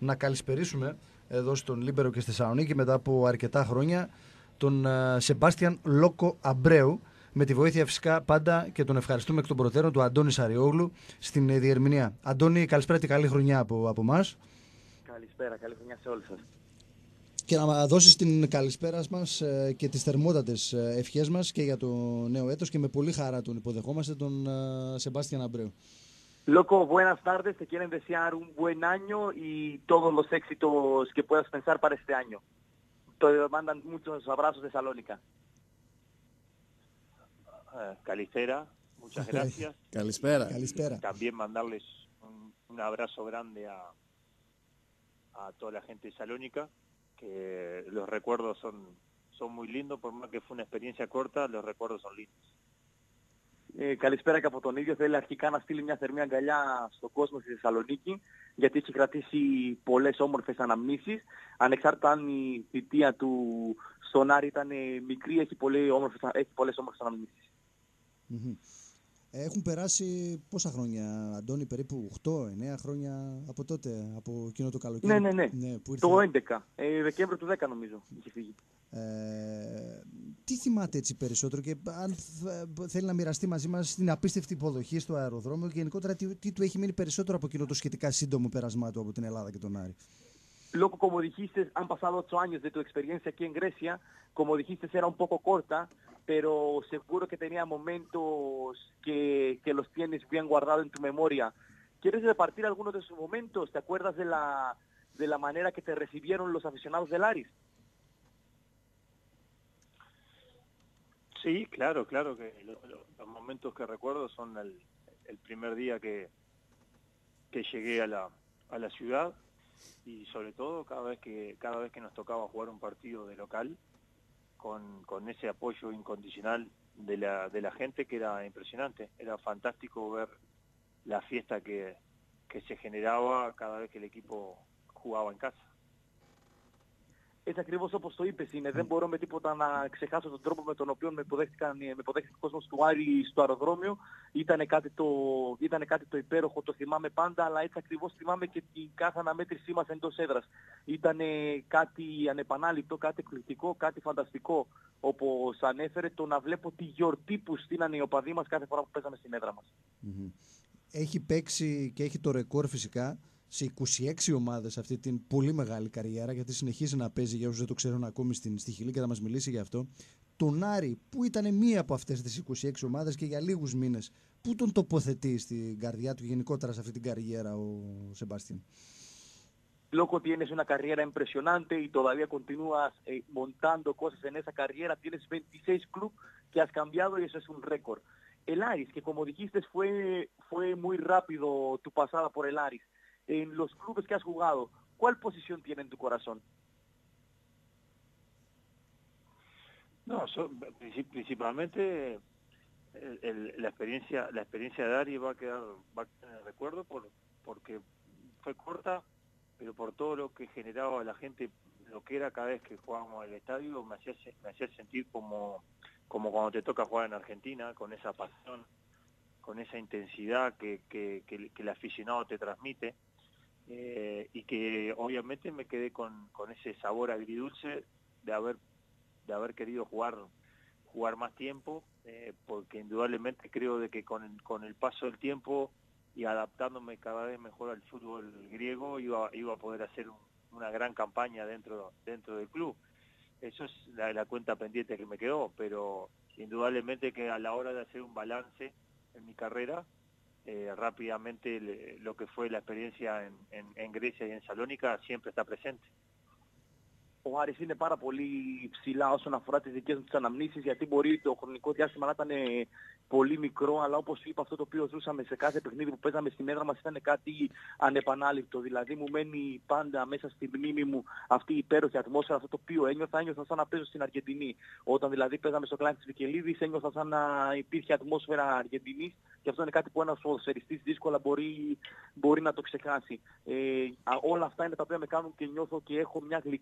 να καλησπερίσουμε εδώ στον Λίμπερο και στη Θεσσαλονίκη μετά από αρκετά χρόνια τον Σεμπάστιαν Λόκο Αμπρέου, με τη βοήθεια φυσικά πάντα και τον ευχαριστούμε εκ των προτέρων του Αντώνη Σαριόγλου στην διερμηνία. Αντώνη, καλησπέρα και καλή χρονιά από εμάς. Καλησπέρα, καλή χρονιά σε όλους σας. Και να δώσεις την καλησπέρα μας και τις θερμότατες ευχές μας και για το νέο έτος, και με πολύ χαρά τον υποδεχόμαστε τον Σεμπάστιαν Αμπρέου. Loco, buenas tardes, te quieren desear un buen año y todos los éxitos que puedas pensar para este año. Te mandan muchos abrazos de Salónica. Καλησπέρα, muchas gracias. Καλησπέρα. También mandarles un abrazo grande a toda la gente de Salónica, que los recuerdos son muy lindos, por más que fue una experiencia corta, los recuerdos son lindos. Καλησπέρα και από τον ίδιο. Θέλει αρχικά να στείλει μια θερμή αγκαλιά στον κόσμο στη Θεσσαλονίκη, γιατί έχει κρατήσει πολλές όμορφες αναμνήσεις. Ανεξάρτητα αν η θητεία του στον Άρη ήταν μικρή, έχει πολλές όμορφες αναμνήσεις. Έχουν περάσει πόσα χρόνια, Αντώνη, περίπου 8-9 χρόνια από τότε, από εκείνο το καλοκαίρι? Ναι. Που ήρθε... Το 11, Δεκέμβριο του 10 νομίζω είχε φύγει. Τι θυμάται έτσι περισσότερο, και αν θέλει να μοιραστεί μαζί μας την απίστευτη υποδοχή στο αεροδρόμιο και γενικότερα τι του έχει μείνει περισσότερο από εκείνο το σχετικά σύντομο πέρασμά του από την Ελλάδα και τον Άρη? Loco, como dijiste, han pasado 8 años de tu experiencia aquí en Grecia. Como dijiste, era un poco corta, pero seguro que tenía momentos que los tienes bien guardados en tu memoria. ¿Quieres repartir algunos de esos momentos? ¿Te acuerdas de la manera que te recibieron los aficionados del Aris? Sí, claro que los momentos que recuerdo son el primer día que llegué a la ciudad, y sobre todo cada vez que nos tocaba jugar un partido de local, con ese apoyo incondicional de la gente, que era impresionante. Era fantástico ver la fiesta que se generaba cada vez que el equipo jugaba en casa. Έτσι ακριβώς όπως το είπες είναι. Δεν μπορώ με τίποτα να ξεχάσω τον τρόπο με τον οποίο με υποδέχτηκε ο κόσμος του Άρη στο αεροδρόμιο. Ήταν κάτι το υπέροχο, το θυμάμαι πάντα, αλλά έτσι ακριβώς θυμάμαι και την κάθε αναμέτρησή μας εντός έδρας. Ήταν κάτι ανεπανάληπτο, κάτι εκπληκτικό, κάτι φανταστικό, όπως ανέφερε, το να βλέπω τη γιορτή που στείνανε οι οπαδοί μας κάθε φορά που παίζαμε στην έδρα μας. Έχει παίξει και έχει το ρεκόρ φυσικά σε 26 ομάδες αυτή την πολύ μεγάλη καριέρα, γιατί συνεχίζει να παίζει, για όσους δεν το ξέρουν ακόμη, στη Χιλή, και θα μας μιλήσει γι' αυτό. Τον Άρη, που ήταν μία από αυτές τις 26 ομάδες και για λίγους μήνες, πού τον τοποθετεί στην καρδιά του γενικότερα σε αυτή την καριέρα ο Σεμπάστιαν? Loco, tienes una carrera impresionante y todavía continúas montando cosas en esa carrera. Tienes 26 clubes que has cambiado y eso es un récord. El Aris, que como dijiste fue muy rápido tu pasada por el Aris. En los clubes que has jugado, ¿cuál posición tiene en tu corazón? No, principalmente la experiencia de Ari va a quedar en el recuerdo porque fue corta, pero por todo lo que generaba la gente, lo que era cada vez que jugábamos al estadio, me hacía sentir como cuando te toca jugar en Argentina, con esa pasión, con esa intensidad que el aficionado te transmite. Y que obviamente me quedé con ese sabor agridulce de haber querido jugar más tiempo, porque indudablemente creo de que con el paso del tiempo y adaptándome cada vez mejor al fútbol griego iba a poder hacer una gran campaña dentro del club. Eso es la cuenta pendiente que me quedó, pero indudablemente que a la hora de hacer un balance en mi carrera, rápidamente lo que fue la experiencia en Grecia y en Salónica siempre está presente. Ο Άρης είναι πάρα πολύ ψηλά όσον αφορά τις δικές μου τις αναμνήσεις, γιατί μπορεί το χρονικό διάστημα να ήταν πολύ μικρό, αλλά όπως είπα, αυτό το οποίο ζούσαμε σε κάθε παιχνίδι που παίζαμε στην έδρα μας ήταν κάτι ανεπανάληπτο. Δηλαδή μου μένει πάντα μέσα στη μνήμη μου αυτή η υπέροχη ατμόσφαιρα, αυτό το οποίο ένιωθα σαν να παίζω στην Αργεντινή. Όταν δηλαδή παίζαμε στο κλάιν της Βικελίδης, ένιωθα σαν να υπήρχε ατμόσφαιρα Αργεντινής, και αυτό είναι κάτι που ένας ποδοσφαιριστής δύσκολα μπορεί να το ξεχάσει. Όλα αυτά είναι τα οποία με κάνουν και νιώθω και έχω μια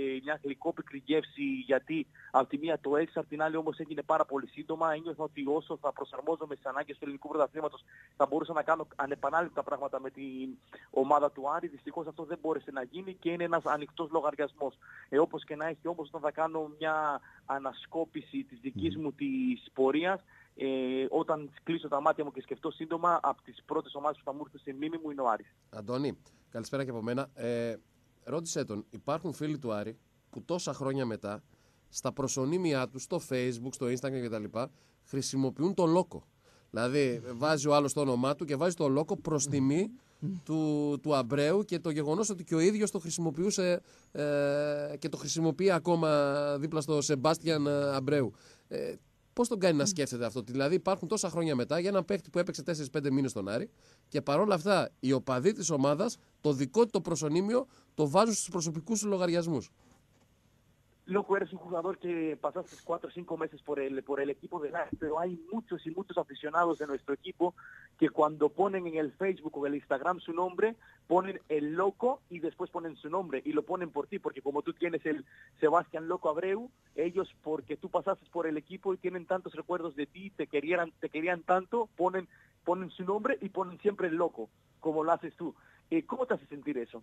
μια γλυκόπικρη γεύση, γιατί από τη μία το έχεις, από την άλλη όμως έγινε πάρα πολύ σύντομα. Ένιωθα ότι όσο θα προσαρμόζομαι στις ανάγκες του ελληνικού πρωταθλήματος θα μπορούσα να κάνω ανεπανάληπτα πράγματα με την ομάδα του Άρη. Δυστυχώς αυτό δεν μπόρεσε να γίνει και είναι ένας ανοιχτός λογαριασμός. Όπως και να έχει όμως, όταν θα κάνω μια ανασκόπηση της δικής μου της πορείας, όταν κλείσω τα μάτια μου και σκεφτώ σύντομα, από τις πρώτες ομάδες που θα μου έρθουν στη μνήμη μου είναι ο Άρης. Αντώνη, καλησπέρα και από μένα. Ρώτησέ τον, υπάρχουν φίλοι του Άρη που τόσα χρόνια μετά στα προσωνύμια τους, στο Facebook, στο Instagram κτλ. Χρησιμοποιούν το λόκο. Δηλαδή βάζει ο άλλος το όνομά του και βάζει το λόκο προς τιμή του Αμπρέου, και το γεγονός ότι και ο ίδιος το χρησιμοποιούσε και το χρησιμοποιεί ακόμα δίπλα στο Σεμπάστιαν Αμπρέου. Πώς τον κάνει να σκέφτεται αυτό? Δηλαδή υπάρχουν τόσα χρόνια μετά για έναν παίκτη που έπαιξε 4-5 μήνες στον Άρη και παρόλα αυτά οι οπαδοί της ομάδας το δικό του το προσωνύμιο το βάζουν στους προσωπικούς του λογαριασμούς. Loco, eres un jugador que pasaste 4 o 5 meses por el equipo del Ajax, pero hay muchos y muchos aficionados de nuestro equipo que cuando ponen en el Facebook o el Instagram su nombre, ponen el Loco y después ponen su nombre y lo ponen por ti, porque como tú tienes el Sebastián Loco Abreu, ellos, porque tú pasaste por el equipo y tienen tantos recuerdos de ti, te querían tanto, ponen su nombre y ponen siempre el Loco, como lo haces tú. ¿Cómo te hace sentir eso?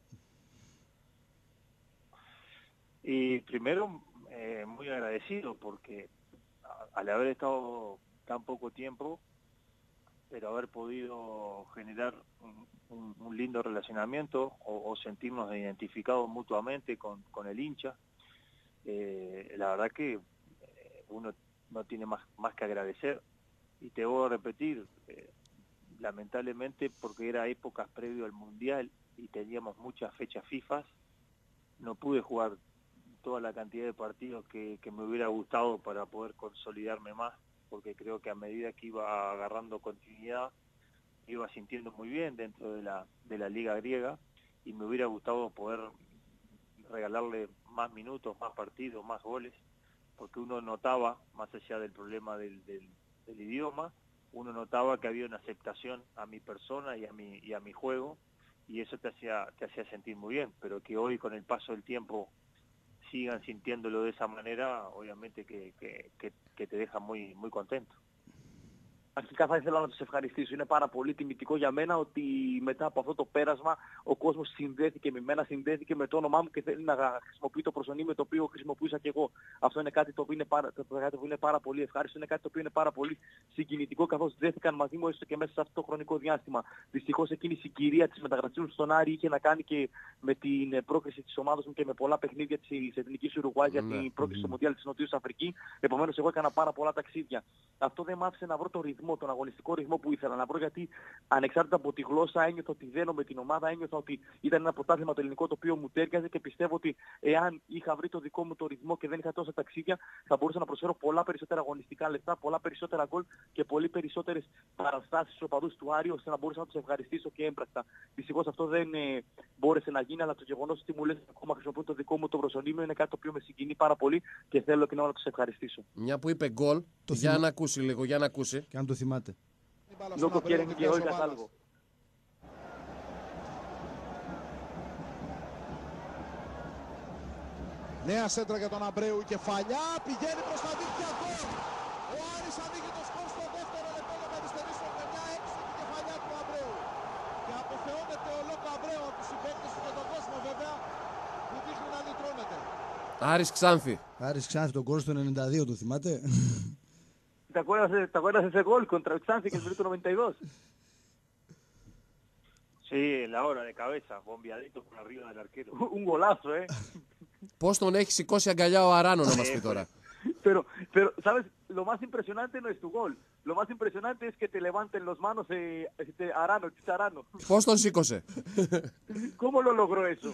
Y primero, muy agradecido porque al haber estado tan poco tiempo, pero haber podido generar un lindo relacionamiento o sentirnos identificados mutuamente con el hincha, la verdad que uno no tiene más que agradecer. Y te voy a repetir, lamentablemente, porque era épocas previo al Mundial y teníamos muchas fechas FIFA, no pude jugar toda la cantidad de partidos que me hubiera gustado para poder consolidarme más, porque creo que a medida que iba agarrando continuidad, iba sintiendo muy bien dentro de la liga griega, y me hubiera gustado poder regalarle más minutos, más partidos, más goles, porque uno notaba, más allá del problema del idioma, uno notaba que había una aceptación a mi persona y a mi juego, y eso te hacía sentir muy bien, pero que hoy con el paso del tiempo sigan sintiéndolo de esa manera, obviamente que te deja muy contento. Αρχικά θα ήθελα να τους ευχαριστήσω. Είναι πάρα πολύ τιμητικό για μένα ότι μετά από αυτό το πέρασμα ο κόσμος συνδέθηκε με μένα, συνδέθηκε με το όνομά μου και θέλει να χρησιμοποιεί το προσωνύμιο το οποίο χρησιμοποιούσα και εγώ. Αυτό είναι κάτι το οποίο είναι πάρα πολύ ευχάριστο, είναι κάτι το οποίο είναι πάρα πολύ συγκινητικό, καθώς δέθηκαν μαζί μου έστω και μέσα σε αυτό το χρονικό διάστημα. Δυστυχώς εκείνη η συγκυρία της μεταγραφής μου στον Άρη είχε να κάνει και με την πρόκριση της ομάδας μου και με πολλά παιχνίδια της Εθνικής Ουρουγουάη για την πρόκριση στο Μουντιάλ της Νοτιούς Αφρικής. Επομένως εγώ έκανα πάρα πολλά ταξίδια. Αυτό δεν μ' άφησε να βρω το ρυθμό, τον αγωνιστικό ρυθμό που ήθελα να βρω, γιατί ανεξάρτητα από τη γλώσσα ένιωθα ότι δένω με την ομάδα, ένιωθα ότι ήταν ένα πρωτάθλημα το ελληνικό το οποίο μου τέριαζε, και πιστεύω ότι εάν είχα βρει το δικό μου το ρυθμό και δεν είχα τόσα ταξίδια, θα μπορούσα να προσφέρω πολλά περισσότερα αγωνιστικά λεπτά, πολλά περισσότερα γκολ και πολύ περισσότερες παραστάσεις στους οπαδούς του Άρη, ώστε να μπορούσα να τους ευχαριστήσω και έμπρακτα. Δυστυχώς αυτό δεν μπόρεσε να γίνει, αλλά το γεγονός ότι μου λες ακόμα χρησιμοποιώ το δικό μου το προσωνύμιο είναι κάτι το οποίο με συγκινεί πάρα πολύ και θέλω και να τους ευχαριστήσω. Μια που είπε γκολ, για να ακούσει λίγο, για να ακούσει. Και αν το θυμάται. Loco, quieren que oigas algo. Νέα σέντρα για τον Αμπρέου, κεφαλιά, πηγαίνει προς τα δίκτυα γκολ. Ο Άρης ανοίγει το σκορ στο δεύτερο λεπτό για να αριστερήσει με μια έξυπνη κεφαλιά του Αμπρέου. Και αποθεώνεται ο Λόκο Αμπρέου από τους συμπαίκτες του και τον κόσμο βέβαια, που δείχνει να λυτρώνεται. Άρης Ξάνθη. Άρης Ξάνθη, τον γκολ στο 92, το θυμάται? ¿Te acuerdas de ese gol contra el Xanthi que es el minuto 92? Sí, en la hora de cabeza, bombeadito por arriba del arquero. Un golazo, Πώς τον έχει σηκώσει αγκαλιά ο Αράνο, να μας πει τώρα. Pero, ¿sabes? Lo más impresionante no es tu gol. Lo más impresionante es que te levanten los manos Arano, Arano. Πώς τον σήκωσε? ¿Cómo lo logró eso?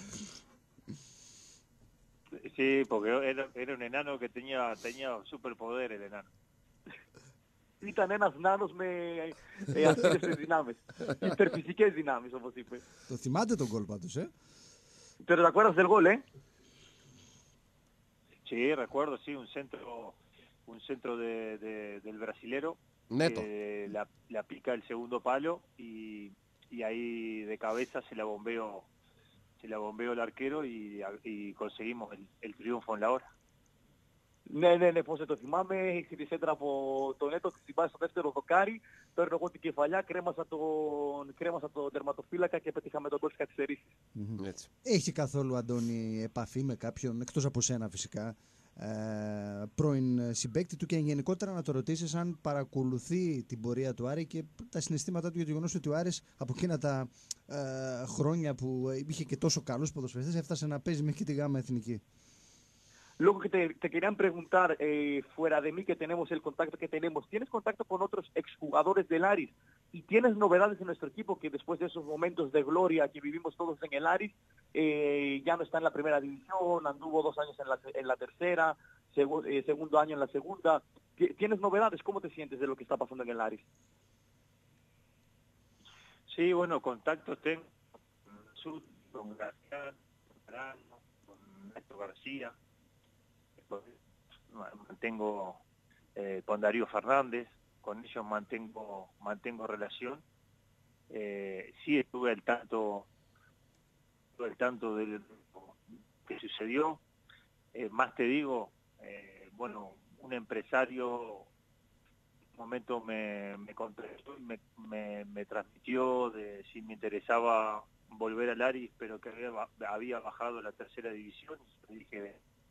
Sí, porque era un enano que tenía superpoder el enano. Ήταν ένας νάνος με ασύλλευτες δυνάμεις. Υπερφυσικές δυνάμεις, όπως είπε. Το θυμάται τον γκολ πάντως, Pero ¿te acuerdas del gol, Sí, recuerdo, sí, un centro del brasilero. Neto. La pica el segundo palo y ahí de cabeza se se la bombeó el arquero y conseguimos el triunfo en la hora. Ναι, πώς δεν το θυμάμαι, έχει τη σέντρα από τον Έτο, τη συμβάσει στο δεύτερο δοκάρι, παίρνω εγώ την κεφαλιά, κρέμασα τον τερματοφύλακα και πετύχαμε τον γκολ στις καθυστερήσεις. Έχει καθόλου, Αντώνη, επαφή με κάποιον, εκτός από σένα φυσικά, πρώην συμπαίκτη του, και γενικότερα να το ρωτήσεις αν παρακολουθεί την πορεία του Άρη και τα συναισθήματά του για το γεγονός ότι ο Άρης από εκείνα τα χρόνια που είχε και τόσο καλούς ποδοσφαιριστές έφτασε να παίζει μέχρι και τη γάμα εθνική. Luego que te querían preguntar, fuera de mí que tenemos el contacto que tenemos, ¿tienes contacto con otros exjugadores del Aris? ¿Y tienes novedades en nuestro equipo que después de esos momentos de gloria que vivimos todos en el Aris, ya no está en la primera división, anduvo 2 años en la tercera, segundo año en la segunda? ¿Tienes novedades? ¿Cómo te sientes de lo que está pasando en el Aris? Sí, bueno, contactos tengo con García, con Néstor García. Mantengo con Darío Fernández, con ellos mantengo relación. Sí estuve al tanto de lo que sucedió. Más te digo, bueno, un empresario en un momento me contactó y me transmitió de si me interesaba volver al Aris, pero que había bajado a la tercera división, y le dije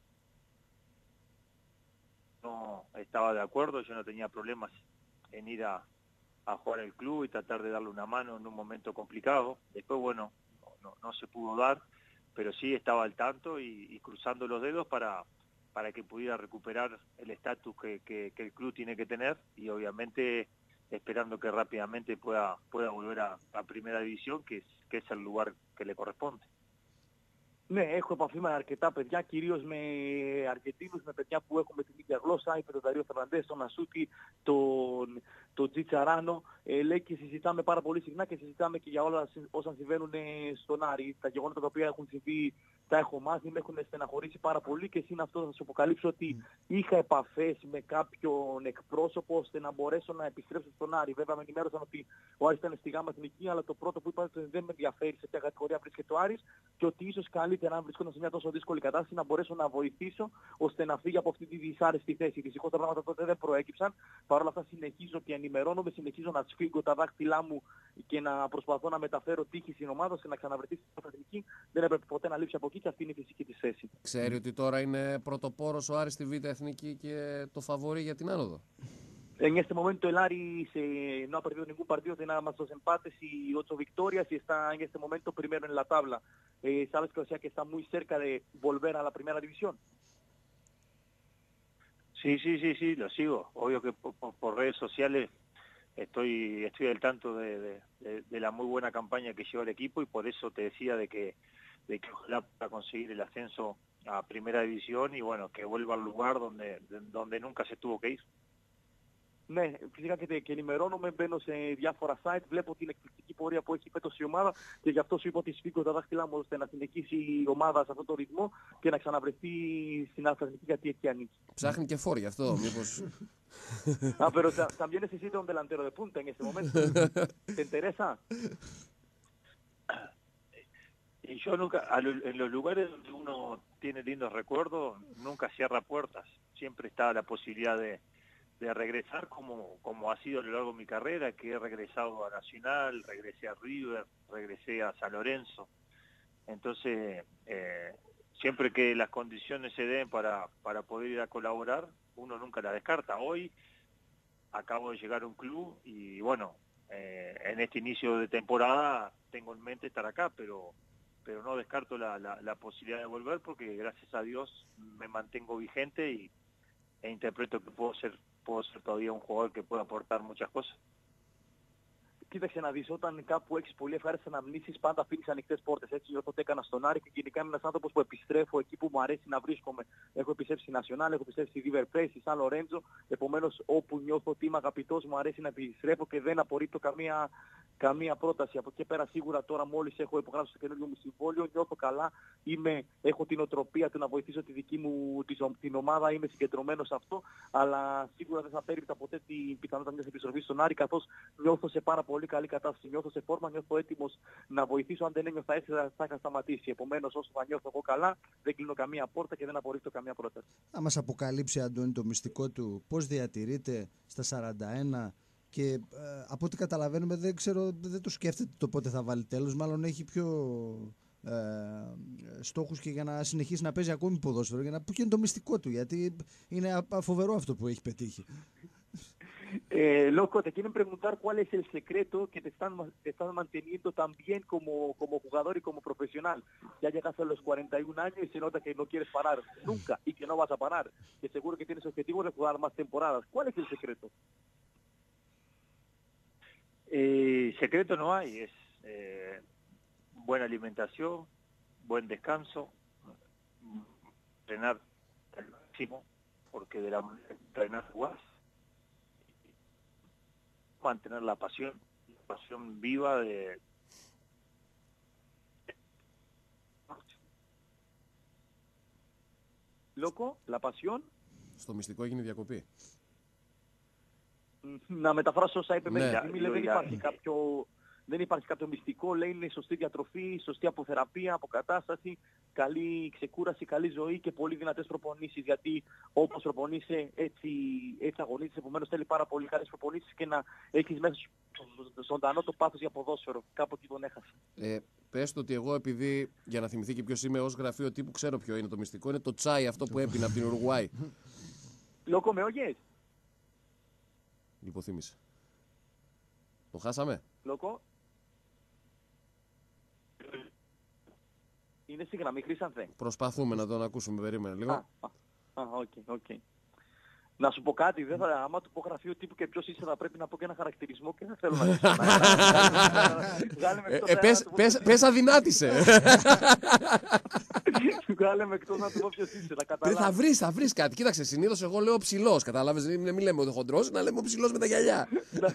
no estaba de acuerdo, yo no tenía problemas en ir a jugar al club y tratar de darle una mano en un momento complicado. Después, bueno, no se pudo dar, pero sí estaba al tanto y cruzando los dedos para que pudiera recuperar el estatus que el club tiene que tener, y obviamente esperando que rápidamente pueda volver a primera división, que es el lugar que le corresponde. Ναι, έχω επαφή με αρκετά παιδιά, κυρίως με Αργεντίνους, με παιδιά που έχουμε την ίδια γλώσσα, είπε τον Δαρίο Φερναντές, τον Ασούτη, τον Τζιτσαράνο. Λέει και συζητάμε πάρα πολύ συχνά και συζητάμε και για όλα όσα συμβαίνουν στον Άρη. Τα γεγονότα τα οποία έχουν συμβεί τα έχω μάθει, με έχουν στεναχωρήσει πάρα πολύ, και είναι αυτό, θα σου αποκαλύψω ότι είχα επαφές με κάποιον εκπρόσωπο ώστε να μπορέσω να επιστρέψω στον Άρη. Βέβαια με ενημέρωσαν ότι ο Άρης ήταν στη γάμα εθνική, αλλά το πρώτο που είπαν ότι δεν με ενδιαφέρει σε ποια κατηγορία βρίσκεται ο Άρης, και ότι ίσως καλύτερα αν βρίσκονταν σε μια τόσο δύσκολη κατάσταση να μπορέσω να βοηθήσω ώστε να φύγει από αυτή τη δυσάρεστη θέση. Δυστυχώς τα πράγματα τότε δεν προέκυψαν. Παρ' όλα αυτά συνεχίζω και ενημερώνομαι, συνεχίζω να σφίγγω τα δάχτυλά μου και να προσπαθώ να μεταφέρω τύχη στην ομάδα ώστε να ξαναβρεθεί στην εθνική. Δεν έπρεπε ποτέ να λείψει από εκεί, και αυτή είναι η φυσική της θέση. Ξέρει ότι τώρα είναι πρωτοπόρος ο Άρης στη Β' Εθνική και το φαβορί για την άνοδο. En este momento el Aris no ha perdido ningún partido, tiene nada más 2 empates y 8 victorias, y está en este momento primero en la tabla. Sabes que, o sea, que está muy cerca de volver a la primera división. Sí, lo sigo. Obvio que por redes sociales estoy al tanto de la muy buena campaña que lleva el equipo, y por eso te decía de que ojalá pueda conseguir el ascenso a primera división y bueno, que vuelva al lugar donde nunca se tuvo que ir. Ναι, φυσικά και ενημερώνομαι, μπαίνω σε διάφορα site, βλέπω την εκπληκτική πορεία που έχει φέτος η ομάδα, και γι' αυτό σου είπα ότι σφίγγω τα δάχτυλά μου ώστε να συνεχίσει η ομάδα σε αυτό το ρυθμό και να ξαναβρεθεί στην Αθηνική, γιατί εκεί ανήκει. Ψάχνει και φόρ γι' αυτό, μήπως... Ah, pero también necesita un delantero de punta en este momento. ¿Te interesa? Y yo nunca, en los lugares donde uno tiene lindos recuerdos, nunca cierra puertas. Siempre está la posibilidad de regresar, como ha sido a lo largo de mi carrera, que he regresado a Nacional, regresé a River, regresé a San Lorenzo. Entonces, siempre que las condiciones se den para poder ir a colaborar, uno nunca la descarta. Hoy acabo de llegar a un club y bueno, en este inicio de temporada tengo en mente estar acá, pero no descarto la posibilidad de volver, porque gracias a Dios me mantengo vigente e interpreto que puedo ser todavía un jugador que puede aportar muchas cosas. Κοίταξε να δεις, όταν κάπου έχεις πολύ ευχάριστες αναμνήσεις, πάντα αφήνεις ανοιχτές πόρτες. Έτσι, όταν το έκανα στον Άρη, και γενικά είμαι ένας άνθρωπος που επιστρέφω εκεί που μου αρέσει να βρίσκομαι. Έχω επιστρέψει στη Nacional, έχω επιστρέψει στη River Plate, στη San Lorenzo. Επομένως, όπου νιώθω ότι είμαι αγαπητός, μου αρέσει να επιστρέφω και δεν απορρίπτω καμία πρόταση. Από εκεί πέρα, σίγουρα τώρα, μόλις έχω υπογράψει το καινούργιο μου συμβόλαιο, νιώθω καλά. Έχω την οτροπία του να βοηθήσω τη δική μου την ομάδα, είμαι συγκεντρωμένος σε αυτό. Αλλά σίγουρα δεν θα πέριπτα ποτέ την πιθανότητα μιας επιστροφής στον Άρη, καθώς νιώθω σε πάρα πολύ πολύ καλή κατάσταση. Νιώθω σε φόρμα, νιώθω έτοιμος να βοηθήσω. Αν δεν ένιωθα έτσι θα είχα σταματήσει. Επομένως, όσο θα νιώθω εγώ καλά, δεν κλείνω καμία πόρτα και δεν απορρίπτω καμία πρόταση. Να μας αποκαλύψει, Αντώνη, το μυστικό του, πώς διατηρείται στα 41 και από ό,τι καταλαβαίνουμε δεν το σκέφτεται το πότε θα βάλει τέλος, μάλλον έχει πιο στόχους και για να συνεχίσει να παίζει ακόμη ποδόσφαιρο, για να ποιο είναι το μυστικό του, γιατί είναι φοβερό αυτό που έχει πετύχει. Loco, te quieren preguntar cuál es el secreto que te están manteniendo tan bien como jugador y como profesional. Ya llegas a los 41 años y se nota que no quieres parar nunca y que no vas a parar. Que seguro que tienes objetivo de jugar más temporadas. ¿Cuál es el secreto? Secreto no hay, es buena alimentación, buen descanso, entrenar al máximo, porque de la manera que entrenar jugás, mantener la pasión viva de... Loco, la pasión. Στο μυστικό έγινε διακοπή. Να μεταφράσω όσα είπε Ναι. Δεν υπάρχει κάποιο μυστικό, λέει είναι σωστή διατροφή, σωστή αποθεραπεία, αποκατάσταση, καλή ξεκούραση, καλή ζωή και πολύ δυνατές προπονήσεις. Γιατί όπως προπονείσαι έτσι αγωνίζεσαι, επομένως θέλει πάρα πολύ καλές προπονήσεις και να έχεις μέσα στο ζωντανό το πάθος για ποδόσφαιρο. Κάπου εκεί τον έχασε. Πες το ότι εγώ, επειδή για να θυμηθεί και ποιος είμαι ως γραφείο τύπου, ξέρω ποιο είναι το μυστικό, είναι το τσάι αυτό που έπινα από την Ουρουγουάη. Loco, ¿me oyes? Λιποθύμησε. Το χάσαμε. Loco. Είναι στη γραμμή, Χρήσανθε. Προσπαθούμε να τον ακούσουμε, περίμενε λίγο. Οκ. Να σου πω κάτι, άμα του πω γραφείο τύπου και ποιος είσαι θα πρέπει να πω και ένα χαρακτηρισμό και δεν θέλω να Πες αδυνάτησε. Βγάλε με εκτός να του πω ποιος είσαι, να καταλάβεις. Θα βρεις κάτι. Κοίταξε, συνήθως εγώ λέω ψηλός, κατάλαβες, μην λέμε ότι χοντρός, να λέμε ψηλός με τα γυαλιά.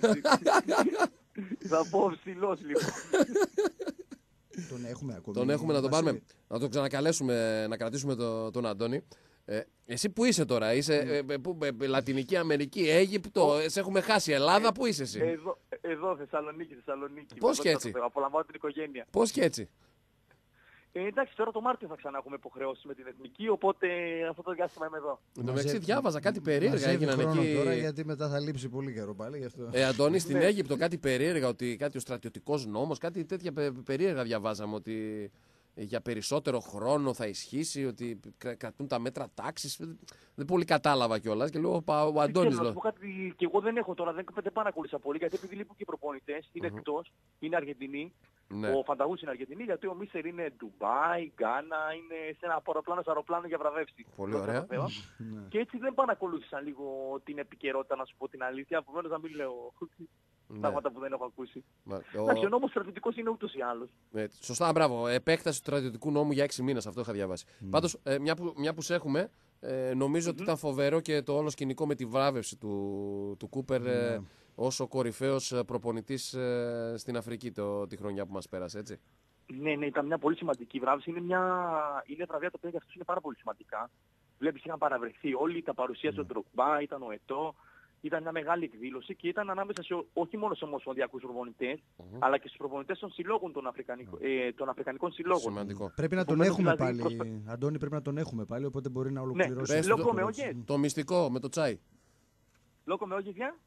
Θα πω ψηλός λοιπόν. Τον έχουμε ακόμη. Τον έχουμε να τον πάρουμε. Να τον ξανακαλέσουμε, να κρατήσουμε τον Αντώνη. Εσύ που είσαι τώρα, είσαι Λατινική Αμερική, Αίγυπτο, σε έχουμε χάσει. Ελλάδα, πού είσαι εσύ? Εδώ, Θεσσαλονίκη. Πώς και έτσι? Απολαμβάνω την οικογένεια. Πώς και έτσι? Εντάξει, τώρα το Μάρτιο θα ξανά έχουμε υποχρεώσεις με την εθνική, οπότε αυτό το διάστημα είμαι εδώ. Εν τω μεταξύ διάβαζα κάτι περίεργα έγιναν εκεί. Τώρα, γιατί μετά θα λείψει πολύ καιρό πάλι γι' αυτό. Αντώνη, στην Αίγυπτο κάτι περίεργα, ότι κάτι ο στρατιωτικός νόμος, κάτι τέτοια περίεργα διαβάζαμε, ότι για περισσότερο χρόνο θα ισχύσει, ότι κρατούν τα μέτρα τάξης. Δεν πολύ κατάλαβα κιόλας και λέω ο Αντώνης. Να σου πω κάτι, και εγώ δεν έχω τώρα, δεν παρακολουθήσα πολύ, γιατί επειδή λείπουν και οι προπονητές, είναι εκτός, είναι Αργεντινή. Ναι. Ο Φανταγούς είναι Αργεντινή, γιατί ο Μίσερ είναι Ντουμπάι, Γκάνα, είναι σε ένα αεροπλάνο για βραβεύση. Πολύ ωραία. Και έτσι δεν παρακολούθησαν λίγο την επικαιρότητα, να σου πω την αλήθεια, επομένως να μην λέω πράγματα που δεν έχω ακούσει. Εντάξει, ο νόμος στρατιωτικός είναι ούτως ή άλλως. Σωστά, μπράβο. Επέκταση του στρατιωτικού νόμου για 6 μήνες, αυτό είχα διαβάσει. Πάντως, μια που σε έχουμε, νομίζω ότι ήταν φοβερό και το όλο σκηνικό με τη βράβευση του Κούπερ ως ο κορυφαίος προπονητής στην Αφρική τη χρονιά που μας πέρασε, έτσι. Ναι, ήταν μια πολύ σημαντική βράβευση. Είναι βραβεία τα οποία για αυτούς είναι πάρα πολύ σημαντικά. Βλέπεις, είχαν παραβρεχθεί όλοι, τα παρουσίασε ο Ντρογμπά, ήταν ο Ετώ. Ήταν μια μεγάλη εκδήλωση και ήταν ανάμεσα όχι μόνο σε ομοσπονδιακούς προπονητές, αλλά και στους προπονητές των συλλόγων των Αφρικανικών συλλόγων. Σημαντικό. Πρέπει να τον έχουμε πάλι, Αντώνη, πρέπει να τον έχουμε πάλι, οπότε μπορεί να ολοκληρώσει. Ναι, Loco, ¿me oyes? Το μυστικό με το τσάι. Loco, ¿me oyes ya?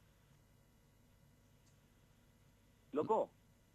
Loco.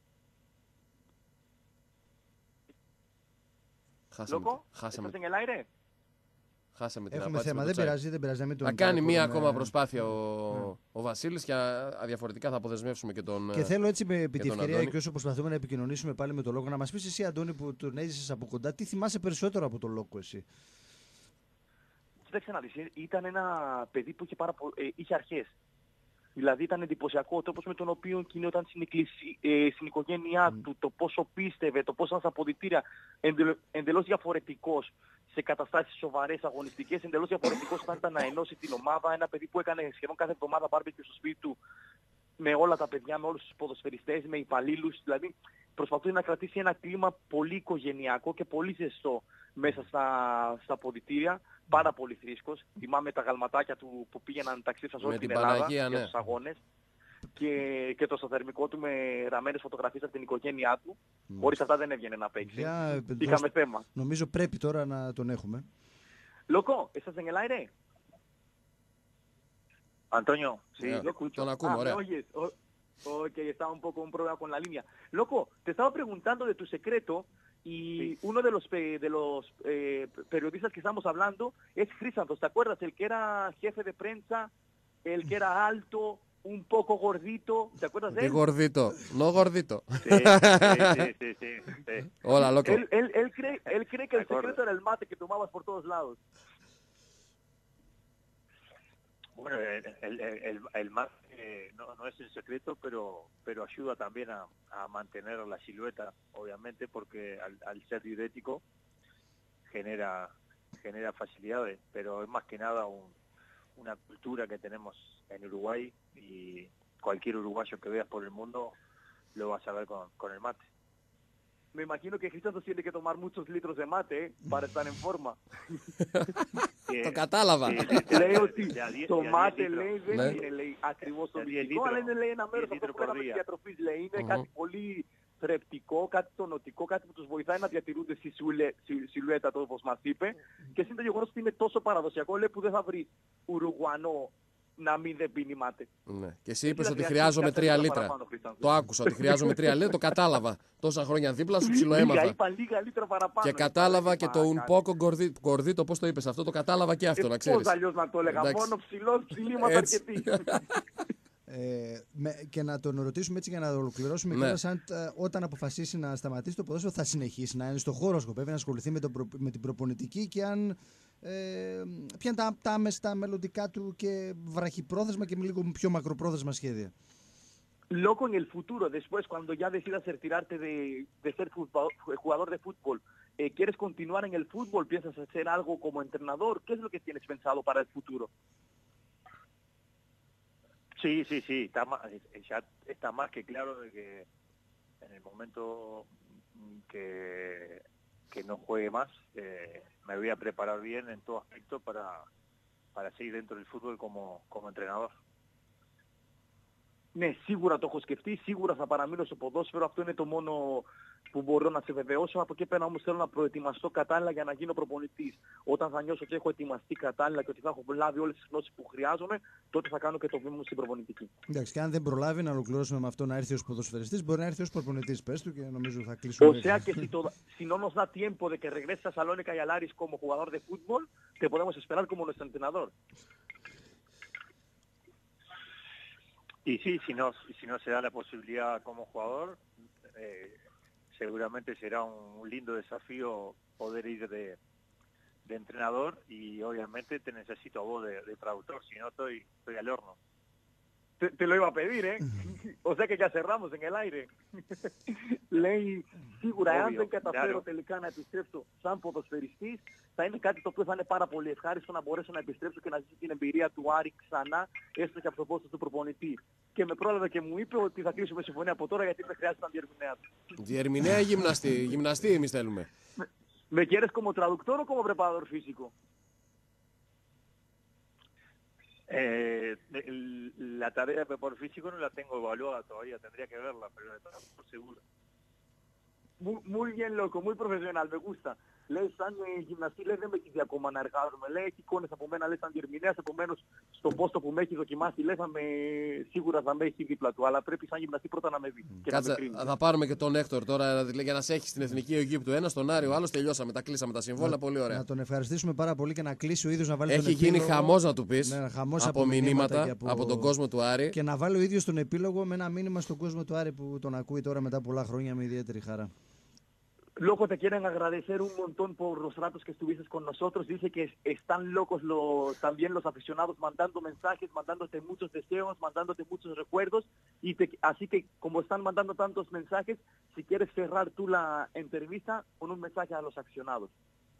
Χάσαμε. ¿Estás en el aire? Χάσαμε την Έχουμε απάντηση. θέμα, δεν πειράζει. Θα κάνει μία ακόμα προσπάθεια ο Βασίλης και αδιαφορετικά θα αποδεσμεύσουμε και τον. Και θέλω έτσι επί τη ευκαιρία και όσο προσπαθούμε να επικοινωνήσουμε πάλι με τον Λόγο, να μας πεις εσύ, Αντώνη, που τον έζησες από κοντά, τι θυμάσαι περισσότερο από τον Λόγο εσύ? Κοίταξε να δεις, ήταν ένα παιδί που είχε αρχές. Δηλαδή ήταν εντυπωσιακό ο τρόπος με τον οποίο κινόταν στην οικογένειά του, το πόσο πίστευε, το πόσο ήταν στα αποδυτήρια, εντελώς διαφορετικός σε καταστάσεις σοβαρές, αγωνιστικές, εντελώς διαφορετικός όταν ήταν να ενώσει την ομάδα. Ένα παιδί που έκανε σχεδόν κάθε εβδομάδα μπάρμπεκιου στο σπίτι του με όλα τα παιδιά, με όλους τους ποδοσφαιριστές, με υπαλλήλους. Δηλαδή προσπαθούσε να κρατήσει ένα κλίμα πολύ οικογενειακό και πολύ ζεστό μέσα στα αποδυτήρια. Πάρα πολύ θρήσκος. Θυμάμαι τα γαλματάκια του που πήγαιναν ταξίδια σε όλη την Ελλάδα για τους αγώνες. και το στο θερμικό του με ραμμένες φωτογραφίες από την οικογένειά του. Χωρίς αυτά δεν έβγαινε να παίξει. Είχαμε θέμα. Νομίζω πρέπει τώρα να τον έχουμε. Loco, ¿estás en el aire? Antonio, sí, Yeah. te escucho. Τον ακούμε, ¿Me ωραία. oyes? Ok, estaba un poco un problema con la línea. Loco, te estaba preguntando de tu secreto y uno de los periodistas que estamos hablando es Chrysanthos. ¿Te acuerdas? El que era jefe de prensa, el que era alto, un poco gordito. ¿Te acuerdas de Τι él? γορδίτο. No gordito. Sí, sí. Hola, loco. Él cree que el acuerdo. secreto era el mate que tomabas por todos lados. Bueno, el más no es el secreto, pero ayuda también a mantener la silueta, obviamente, porque al ser diurético genera facilidades, pero es más que nada una cultura que tenemos en Uruguay y cualquier uruguayo que veas por el mundo lo vas a ver con el mate. Me imagino que Chrysanthos tiene que tomar muchos litros de mate para estar en forma. Το κατάλαβα. Λέει ότι το μάτε litros. λέει δεν Ναι. είναι λέει ακριβώς το Για μυστικό, litro. αλλά είναι λέει ένα μέρος 10 αυτό litro που κάναμε por της día. διατροφής. Λέει είναι κάτι πολύ θρεπτικό, κάτι τονωτικό, κάτι που τους βοηθάει να διατηρούνται στη σιλουέτα του όπως μας είπε. Και είναι το γεγονός ότι είναι τόσο παραδοσιακό λέει που δεν θα βρει Ουρουγουανό να μην δεν πίνει μάτε. Ναι. Και εσύ είπες θα ότι χρειαστείς χρειάζομαι κάποια 3 λίτρα λίτρα. παραπάνω, Χρυσάνθου. Το άκουσα ότι χρειάζομαι 3 λίτρα, το κατάλαβα. Τόσα χρόνια δίπλα σου Λίγα, ψιλοέμαθα. είπα λίγα λίτρα παραπάνω. Και κατάλαβα και το un poco gordito, πώς το είπες αυτό, το κατάλαβα και αυτό, να ξέρεις. Πώς αλλιώς να το έλεγα, Εντάξει. μόνο ψηλός, ψηλή είμαστε Έτσι. αρκετοί. Και να τον ρωτήσουμε έτσι για να ολοκληρώσουμε Ναι. κιόλας αν όταν αποφασίσει να σταματήσει το ποδόσφαιρο θα συνεχίσει να είναι στο χώρο, σκοπεύει να ασχοληθεί με την προπονητική και αν ποια είναι τα άμεσα μελλοντικά του και βραχυπρόθεσμα και λίγο πιο μακροπρόθεσμα σχέδια. Loco, en el futuro, después, cuando ya decidas retirarte de ser jugador de fútbol, ¿quieres continuar en el fútbol? ¿Piensas hacer algo como entrenador? ¿Qué es lo que tienes pensado para el futuro? Sí, ya está más que claro de que en el momento que no juegue más, me voy a preparar bien en todo aspecto para seguir dentro del fútbol como entrenador. Ναι, σίγουρα το έχω σκεφτεί, σίγουρα θα παραμείνω στο ποδόσφαιρο, αυτό είναι το μόνο που μπορώ να σε βεβαιώσω. Από εκεί πέρα όμως θέλω να προετοιμαστώ κατάλληλα για να γίνω προπονητής. Όταν θα νιώσω ότι έχω ετοιμαστεί κατάλληλα και ότι θα έχω λάβει όλες τις γνώσεις που χρειάζομαι, τότε θα κάνω και το βήμα μου στην προπονητική. Εντάξει, και αν δεν προλάβει να ολοκληρώσουμε με αυτό να έρθει ως ποδοσφαιριστής, μπορεί να έρθει ως προπονητής. Πες του και νομίζω θα κλείσουμε. O sea que si no nos da tiempo de que regrese a Salónica y a Laris como jugador de fútbol, te podemos esperar como nuestro entrenador. Y sí, si no se da la posibilidad como jugador, seguramente será un lindo desafío poder ir de entrenador y obviamente te necesito a vos de traductor, si no estoy al horno. Te lo iba a pedir, ¿eh? O sea que ya cerramos en el aire. Λέει σίγουρα, εάν δεν καταφέρω τελικά να επιστρέψω σαν ποδοσφαιριστής, θα είναι κάτι το οποίο θα είναι πάρα πολύ ευχάριστο να μπορέσω να επιστρέψω και να ζήσω την εμπειρία του Άρη ξανά, έστω και από το πόστο του προπονητή. Και με πρόλαβε και μου είπε ότι θα κλείσουμε συμφωνία από τώρα γιατί δεν χρειάζεται να διερμηνέα του. Διερμηνέα ή γυμναστή εμείς θέλουμε. ¿Me quieres como traductor o como preparador físico? La tarea de preparador físico no la tengo evaluada todavía, tendría que verla, pero está por seguro. Muy bien, loco, muy profesional, me gusta. Λέει σαν γυμναστή, λέει δεν με έχει δει ακόμα να εργάζομαι. Λέει έχει εικόνες από μένα, λέει σαν διερμηνέας, επομένως στον πόστο που με έχει δοκιμάσει, λέει σίγουρα θα με έχει δίπλα του. Αλλά πρέπει σαν γυμναστή πρώτα να με δει. Κάτσε, θα πάρουμε και τον Έκτορ τώρα για να σε έχει στην Εθνική Αιγύπτου. Ένα στον Άρη, ο άλλος τελειώσαμε, τα κλείσαμε τα συμβόλαια, πολύ ωραία. Να τον ευχαριστήσουμε πάρα πολύ και να κλείσει ο ίδιος να βάλει τον επίλογο. Έχει γίνει χαμός να του πεις, ναι, από μηνύματα από τον κόσμο του Άρη. Και να βάλει ο ίδιος τον επίλογο με ένα μήνυμα στον κόσμο του Άρη που τον ακούει τώρα μετά πολλά χρόνια με ιδιαίτερη χαρά. Loco, te quieren agradecer un montón por los ratos que estuviste con nosotros. Dice que están locos también los aficionados mandando mensajes, mandándote muchos deseos, mandándote muchos recuerdos. Así que como están mandando tantos mensajes, si quieres cerrar tú la entrevista con un mensaje a los aficionados.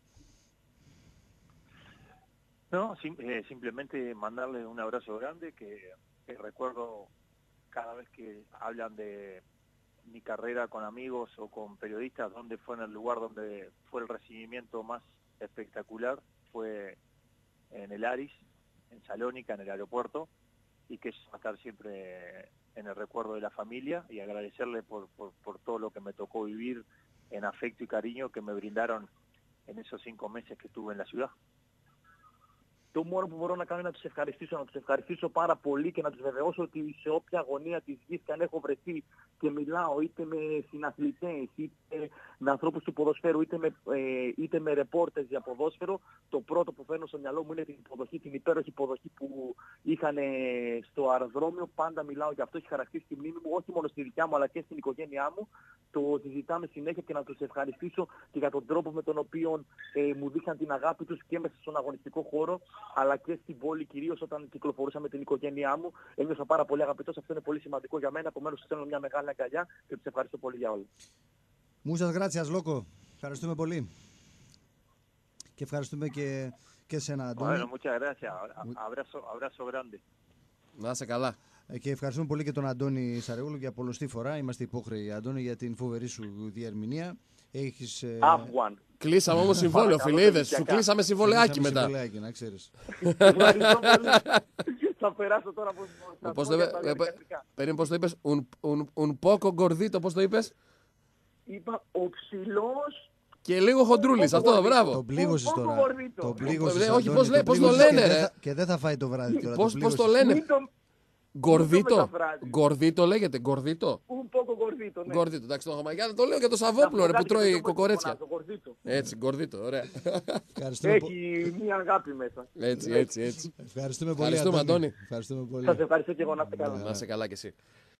No, simplemente mandarles un abrazo grande que recuerdo cada vez que hablan de mi carrera con amigos o con periodistas, donde fue en el lugar donde fue el recibimiento más espectacular, fue en el Aris, en Salónica, en el aeropuerto, y que eso va a estar siempre en el recuerdo de la familia y agradecerle por todo lo que me tocó vivir en afecto y cariño que me brindaron en esos 5 meses que estuve en la ciudad. Το μόνο που μπορώ να κάνω είναι να τους ευχαριστήσω πάρα πολύ και να τους βεβαιώσω ότι σε όποια γωνία της γης και αν έχω βρεθεί και μιλάω είτε με συναθλητές, είτε με ανθρώπους του ποδοσφαίρου, είτε με ρεπόρτες για ποδόσφαιρο, το πρώτο που φέρνω στο μυαλό μου είναι την υποδοχή, την υπέροχη υποδοχή που είχαν στο αεροδρόμιο. Πάντα μιλάω για αυτό, έχει χαρακτήσει τη μνήμη μου, όχι μόνο στη δικιά μου αλλά και στην οικογένειά μου. Το συζητάμε συνέχεια και να τους ευχαριστήσω και για τον τρόπο με τον οποίο μου δείξαν την αγάπη τους και μέσα στον αγωνιστικό χώρο, αλλά και στην πόλη, κυρίως όταν κυκλοφορούσα με την οικογένειά μου. Ένιωσα πάρα πολύ αγαπητός, αυτό είναι πολύ σημαντικό για μένα. Επομένως, σας στέλνω μια μεγάλη αγκαλιά και τους ευχαριστώ πολύ για όλα. Muchas gracias, Loco. Ευχαριστούμε πολύ. Και ευχαριστούμε και σένα, Αντώνη. Bueno, muchas gracias. Abrazo grande. Να είσαι καλά. Και ευχαριστούμε πολύ και τον Αντώνη Σαρεούλου για πολλωστή φορά. Είμαστε υπόχρεοι, Αντώνη, για την φοβερή σου διερμηνία. Έχεις... Afwan. Κλείσαμε όμως συμβόλαιο, φίλε, είδες. Σου κλείσαμε συμβολεάκι μετά. Συμβολεάκι, να ξέρεις. Ευχαριστώ πολύ. Θα περάσω τώρα Πώς το είπες, περίμενε, πώς το είπες, un poco gordito, πώς το είπες. Είπα ο ψηλός Και λίγο χοντρούλης, αυτό, μπράβο. Το πλήγωσες τώρα. Το πλήγωσες, όχι, Αντώνη, πώς το λένε, ρε. Και δεν θα φάει το βράδυ τώρα. Πώς το λένε. Γκορδίτο. Γκορδίτο λέγεται, γκορδίτο. Un poco gordito, ναι. Γκορδίτο, εντάξει, το χαμαγιάδε το λέω για το Σαββόπουλο, ρε, που τρώει κοκορέτσια. Gordito. Έτσι, γκορδίτο, ωραία. Έχει μια αγάπη μέσα. Έτσι. Ευχαριστούμε πολύ, Ευχαριστούμε, Αντώνη. Ευχαριστούμε πολύ. Σας ευχαριστώ και εγώ, να είστε καλά. Να είσαι καλά κι εσύ.